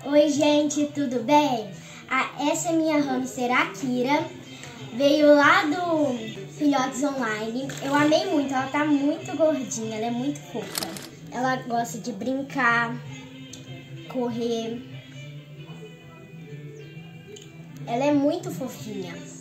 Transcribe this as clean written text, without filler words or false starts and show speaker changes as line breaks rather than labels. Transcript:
Oi gente, tudo bem? Essa é minha hamster Akira, veio lá do Filhotes Online. Eu amei muito, ela tá muito gordinha, ela é muito fofa. Ela gosta de brincar, correr. Ela é muito fofinha.